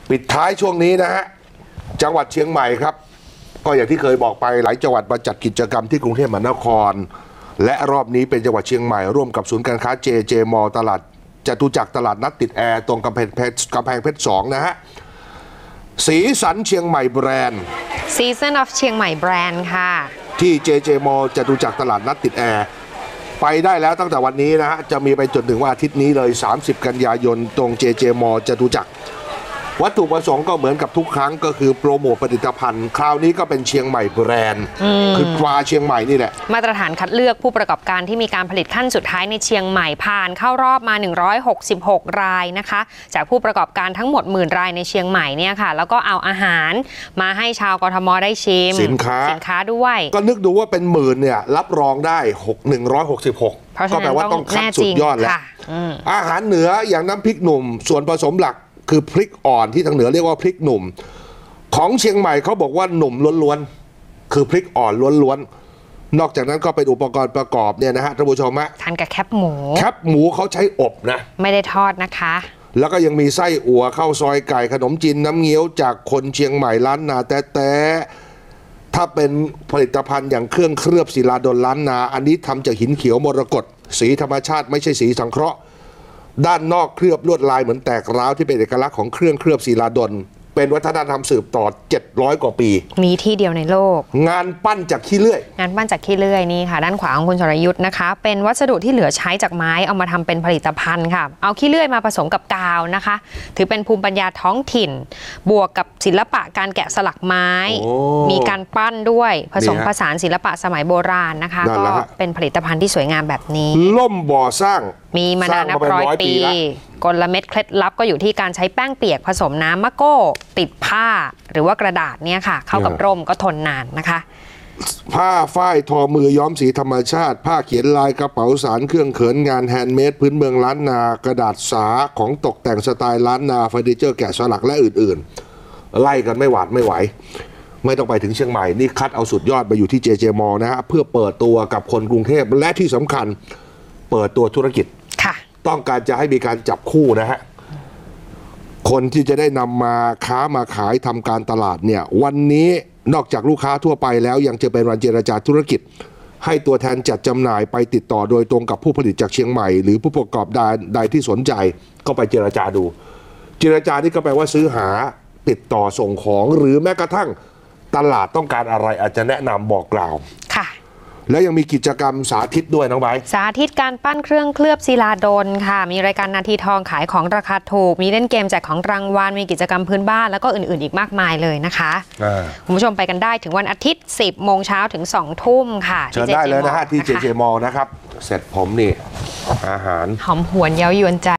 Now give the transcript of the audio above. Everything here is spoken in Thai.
ปิดท้ายช่วงนี้นะฮะจังหวัดเชียงใหม่ครับก็อย่างที่เคยบอกไปหลายจังหวัดมาจัดกิจกรรมที่กรุงเทพมหานครและรอบนี้เป็นจังหวัดเชียงใหม่ร่วมกับศูนย์การค้าเจมอตลาดจตุจักรตลาดนัดติดแอร์ตรงกำแพงเพชร2นะฮะสีสันเชียงใหม่แบรนด์ Season of เชียงใหม่แบรนด์ค่ะที่เจมอจตุจักรตลาดนัดติดแอร์ไปได้แล้วตั้งแต่วันนี้นะฮะจะมีไปจนถึงว่าอาทิตย์นี้เลย30กันยายนตรงเจมอจตุจักรวัตถุประสงค์ก็เหมือนกับทุกครั้งก็คือโปรโมทผลิตภัณฑ์คราวนี้ก็เป็นเชียงใหม่แบรนด์คือปลาเชียงใหม่นี่แหละมาตรฐานคัดเลือกผู้ประกอบการที่มีการผลิตขั้นสุดท้ายในเชียงใหม่ผ่านเข้ารอบมา166รายนะคะจากผู้ประกอบการทั้งหมด10,000 รายในเชียงใหม่เนี่ยค่ะแล้วก็เอาอาหารมาให้ชาวกทมได้ชิมสินค้าด้วยก็นึกดูว่าเป็นหมื่นเนี่ยรับรองได้166ก็แปลว่าต้องคัดสุดยอดแล้วอาหารเหนืออย่างน้ำพริกหนุ่มส่วนผสมหลักคือพริกอ่อนที่ทางเหนือเรียกว่าพริกหนุ่มของเชียงใหม่เขาบอกว่าหนุ่มล้วนๆคือพริกอ่อนล้วนๆนอกจากนั้นก็เป็นอุปกรณ์ประกอบเนี่ยนะฮะท่านผู้ชมฮะทานกับแคบหมูเขาใช้อบนะไม่ได้ทอดนะคะแล้วก็ยังมีไส้อั่วข้าวซอยไก่ขนมจีนน้ำเงี้ยวจากคนเชียงใหม่ล้านนาแต่ถ้าเป็นผลิตภัณฑ์อย่างเครื่องเคลือบศิลาดลล้านนาอันนี้ทำจากหินเขียวมรกตสีธรรมชาติไม่ใช่สีสังเคราะห์ด้านนอกเคลือบลวดลายเหมือนแตกร้าวที่เป็นเอกลักษณ์ของเครื่องเคลือบศิลาดลเป็นวัฒนธรรมสืบต่อ700 กว่าปีมีที่เดียวในโลกงานปั้นจากขี้เลื่อยนี่ค่ะด้านขวาของคุณชรยุทธนะคะเป็นวัสดุที่เหลือใช้จากไม้เอามาทำเป็นผลิตภัณฑ์ค่ะเอาขี้เลื่อยมาผสมกับกาวนะคะถือเป็นภูมิปัญญาท้องถิ่นบวกกับศิลปะการแกะสลักไม้มีการปั้นด้วยผสมผสานศิลปะสมัยโบราณนะคะก็เป็นผลิตภัณฑ์ที่สวยงามแบบนี้ล่มบ่อสร้างมีมานานนับร้อยปีกลเม็ดเคล็ดลับก็อยู่ที่การใช้แป้งเปียกผสมน้ำมะโก้ติดผ้าหรือว่ากระดาษเนี่ยค่ะเข้ากับร่มก็ทนนานนะคะผ้าฝ้ายทอมือย้อมสีธรรมชาติผ้าเขียนลายกระเป๋าสารเครื่องเขินงานแฮนด์เมดพื้นเมืองล้านนากระดาษสาของตกแต่งสไตล์ล้านนาเฟอร์นิเจอร์แกะสลักและอื่นๆไล่กันไม่หวาดไม่ไหวไม่ต้องไปถึงเชียงใหม่นี่คัดเอาสุดยอดมาอยู่ที่เจมอนะฮะเพื่อเปิดตัวกับคนกรุงเทพและที่สำคัญเปิดตัวธุรกิจต้องการจะให้มีการจับคู่นะฮะคนที่จะได้นำมาค้ามาขายทำการตลาดเนี่ยวันนี้นอกจากลูกค้าทั่วไปแล้วยังจะเป็นวันเจรจาธุรกิจให้ตัวแทนจัดจำหน่ายไปติดต่อโดยตรงกับผู้ผลิตจากเชียงใหม่หรือผู้ประกอบการใดที่สนใจก็ไปเจรจาดูเจรจานี่ก็แปลว่าซื้อหาติดต่อส่งของหรือแม้กระทั่งตลาดต้องการอะไรอาจจะแนะนำบอกกล่าวค่ะแล้วยังมีกิจกรรมสาธิตด้วยน้องใบสาธิตการปั้นเครื่องเคลือบศิลาดลค่ะมีรายการนาทีทองขายของราคาถูกมีเล่นเกมแจกของรางวัลมีกิจกรรมพื้นบ้านแล้วก็อื่นๆอีกมากมายเลยนะคะคุณผู้ชมไปกันได้ถึงวันอาทิตย์ 10 โมงเช้าถึง 2 ทุ่มค่ะเชิญได้เลยนะฮะที่เจมอนะครับเสร็จผมนี่อาหารหอมหวนเย้ายวนใจ